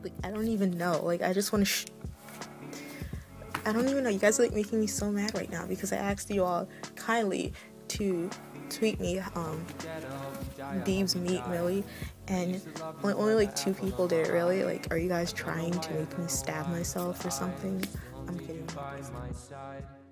Like, I don't even know. Like, I just want to I don't even know. You guys are, like, making me so mad right now because I asked you all kindly to tweet me Beeb's meet Millie, and only like 2 people did it. Really, like, are you guys trying to make me stab myself or something? I'm kidding.